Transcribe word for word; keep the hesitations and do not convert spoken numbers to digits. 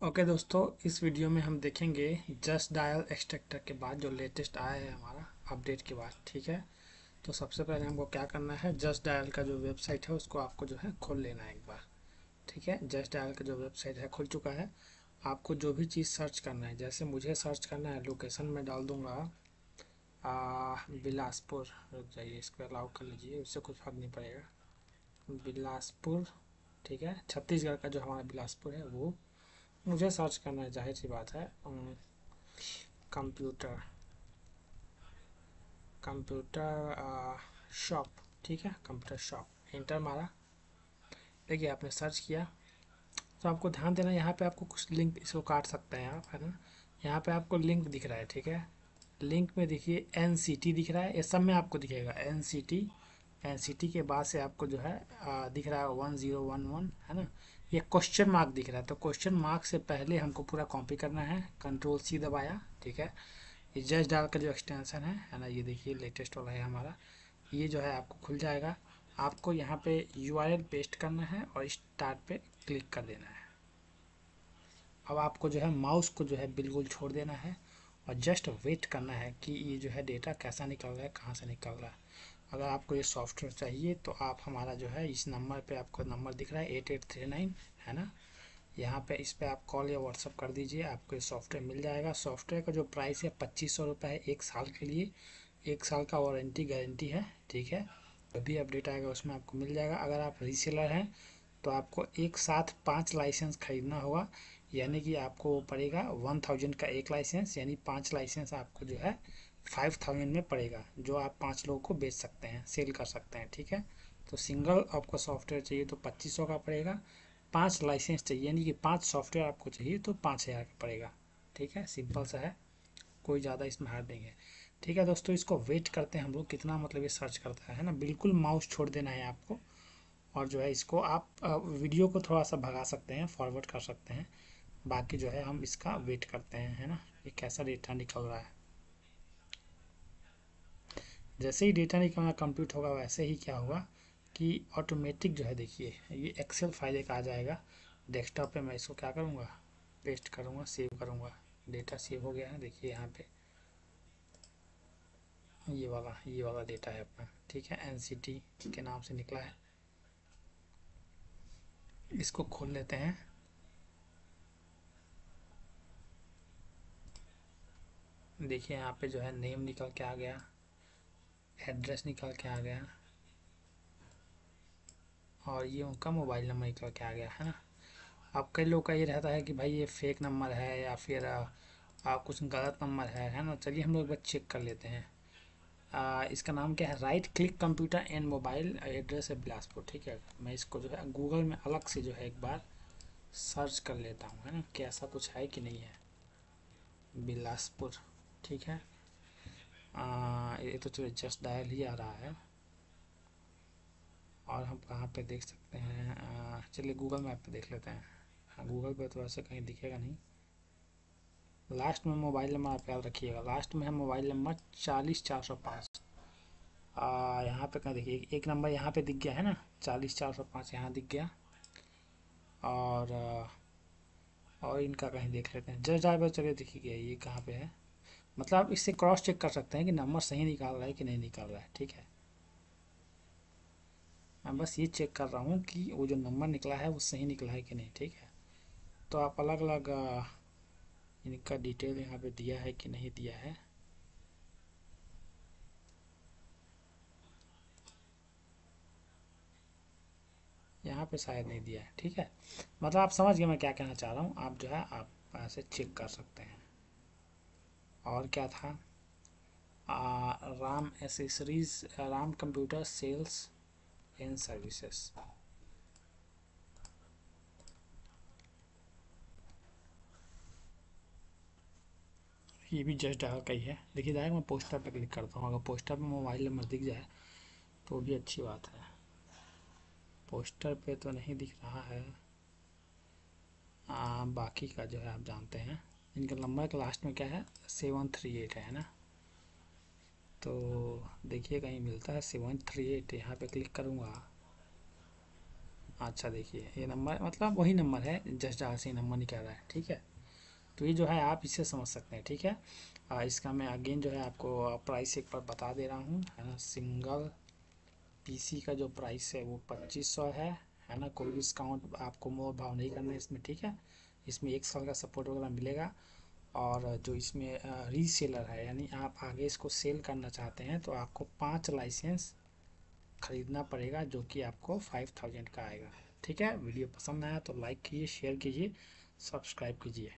Okay दोस्तों, इस video में हम देखेंगे जस्ट डायल एक्सट्रैक्टर के बाद जो लेटेस्ट आया है हमारा अपडेट के बाद। ठीक है, तो सबसे पहले हमको क्या करना है, जस्ट डायल का जो वेबसाइट है उसको आपको जो है खोल लेना है एक बार। ठीक है, जस्ट डायल का जो वेबसाइट है खुल चुका है। आपको जो भी चीज़ सर्च करना है, जैसे मुझे सर्च करना है, लोकेशन में डाल दूंगा आ, बिलासपुर। रुक जाइए, इसको अलाउ कर लीजिए, उससे कुछ फर्क नहीं पड़ेगा। बिलासपुर, ठीक है, छत्तीसगढ़ का जो हमारा बिलासपुर है वो मुझे सर्च करना है, जाहिर सी बात है। कंप्यूटर कंप्यूटर शॉप, ठीक है, कंप्यूटर शॉप, इंटर मारा। देखिए आपने सर्च किया, तो आपको ध्यान देना, यहाँ पे आपको कुछ लिंक, इसको काट सकते हैं आप, है ना। यहाँ पे आपको लिंक दिख रहा है, ठीक है। लिंक में देखिए एन सी टी दिख रहा है, ये सब में आपको दिखेगा N C T. N C T के बाद से आपको जो है आ, दिख रहा है वन ज़ीरो वन वन, है ना। ये क्वेश्चन मार्क दिख रहा है, तो क्वेश्चन मार्क से पहले हमको पूरा कॉपी करना है, कंट्रोल सी दबाया, ठीक है। ये जस्ट डाल का जो एक्सटेंशन है है ना, ये देखिए लेटेस्ट वाला है हमारा, ये जो है आपको खुल जाएगा। आपको यहाँ पे यू आर एल पेस्ट करना है और स्टार्ट पे क्लिक कर देना है। अब आपको जो है माउस को जो है बिल्कुल छोड़ देना है और जस्ट वेट करना है कि ये जो है डेटा कैसा निकल रहा है, कहाँ से निकल रहा है। अगर आपको ये सॉफ्टवेयर चाहिए तो आप हमारा जो है इस नंबर पे, आपको नंबर दिख रहा है एट एट थ्री नाइन, है ना, यहाँ पे इस पे आप कॉल या व्हाट्सअप कर दीजिए, आपको ये सॉफ्टवेयर मिल जाएगा। सॉफ्टवेयर का जो प्राइस है पच्चीस सौ रुपये है एक साल के लिए, एक साल का वारंटी गारंटी है, ठीक है। जब भी अपडेट आएगा उसमें आपको मिल जाएगा। अगर आप रीसेलर हैं तो आपको एक साथ पाँच लाइसेंस खरीदना होगा, यानी कि आपको पड़ेगा वन थाउजेंड का एक लाइसेंस, यानी पाँच लाइसेंस आपको जो है फाइव थाउजेंड में पड़ेगा, जो आप पाँच लोगों को बेच सकते हैं, सेल कर सकते हैं, ठीक है। तो सिंगल आपको सॉफ्टवेयर चाहिए तो पच्चीस सौ का पड़ेगा, पाँच लाइसेंस चाहिए यानी कि पाँच सॉफ्टवेयर आपको चाहिए तो पाँच हज़ार का पड़ेगा, ठीक है। सिंपल सा है, कोई ज़्यादा इसमें हार्ड नहीं है। ठीक है दोस्तों, इसको वेट करते हैं हम लोग, कितना मतलब ये सर्च करता है ना। बिल्कुल माउस छोड़ देना है आपको, और जो है इसको आप वीडियो को थोड़ा सा भगा सकते हैं, फॉरवर्ड कर सकते हैं। बाकी जो है हम इसका वेट करते हैं, है ना, ये कैसा डेटा निकल रहा है। जैसे ही डेटा निकलना कंप्लीट होगा वैसे ही क्या होगा कि ऑटोमेटिक जो है, देखिए ये एक्सेल फाइल एक आ जाएगा डेस्कटॉप पे। मैं इसको क्या करूँगा, पेस्ट करूँगा, सेव करूँगा। डेटा सेव हो गया है, देखिए यहाँ पे ये वाला ये वाला डेटा है अपना, ठीक है, एन सी टी के नाम से निकला है। इसको खोल लेते हैं। देखिए यहाँ पे जो है नेम निकल के आ गया, एड्रेस निकल के आ गया, और ये उनका मोबाइल नंबर निकल के आ गया, है ना। अब कई लोग का ये रहता है कि भाई ये फेक नंबर है या फिर आ, आ, कुछ गलत नंबर है है ना। चलिए हम लोग एक बार चेक कर लेते हैं। आ, इसका नाम क्या है, right click computer and mobile, address है बिलासपुर, ठीक है। मैं इसको जो है गूगल में अलग से जो है एक बार सर्च कर लेता हूँ, है ना, कि ऐसा कुछ है कि नहीं है। बिलासपुर, ठीक है। आ, ये तो चलो जस्ट डायल ही आ रहा है, और हम कहाँ पे देख सकते हैं, चलिए गूगल मैप पे देख लेते हैं। हाँ, गूगल पे तो ऐसे कहीं दिखेगा नहीं। लास्ट में मोबाइल नंबर आप याद रखिएगा, लास्ट में है मोबाइल नंबर चालीस चार सौ पाँच। यहाँ पे कहीं देखिए एक नंबर यहाँ पे दिख गया है ना, चालीस चार सौ पाँच यहाँ दिख गया। और आ, और इनका कहीं देख लेते हैं, जस्ट ड्राइवर, चलिए देखिए ये कहाँ पे है। मतलब आप इससे क्रॉस चेक कर सकते हैं कि नंबर सही निकाल रहा है कि नहीं निकाल रहा है, ठीक है। मैं बस ये चेक कर रहा हूँ कि वो जो नंबर निकला है वो सही निकला है कि नहीं, ठीक है। तो आप अलग अलग इनका डिटेल यहाँ पे दिया है कि नहीं दिया है। यहाँ पे शायद नहीं दिया है, ठीक है। मतलब आप समझ गए मैं क्या कहना चाह रहा हूँ, आप जो है आप ऐसे चेक कर सकते हैं। और क्या था, आ, Ram accessories, Ram computer sales and services, ये भी जस्ट डायल का ही है। देखिए डायरेक्ट मैं पोस्टर पे क्लिक करता हूँ, अगर पोस्टर पे मोबाइल नंबर दिख जाए तो भी अच्छी बात है। पोस्टर पे तो नहीं दिख रहा है। आ, बाकी का जो है आप जानते हैं, इनका नंबर के लास्ट में क्या है, सेवन थ्री एट है ना। तो देखिए कहीं मिलता है सेवन थ्री एट, यहाँ पे क्लिक करूँगा अच्छा देखिए ये नंबर मतलब वही नंबर है, जस्ट जहाँ से नंबर निकल रहा है, ठीक है। तो ये जो है आप इसे समझ सकते हैं, ठीक है। आ, इसका मैं अगेन जो है आपको प्राइस एक बार बता दे रहा हूँ, है ना। सिंगल पीसी का जो प्राइस है वो पच्चीस सौ है है ना। कोई डिस्काउंट आपको मोल भाव नहीं करना है इसमें, ठीक है। इसमें एक साल का सपोर्ट वगैरह मिलेगा। और जो इसमें रीसेलर है, यानी आप आगे इसको सेल करना चाहते हैं तो आपको पाँच लाइसेंस खरीदना पड़ेगा, जो कि आपको फाइव थाउजेंड का आएगा, ठीक है। वीडियो पसंद आया तो लाइक कीजिए, शेयर कीजिए, सब्सक्राइब कीजिए।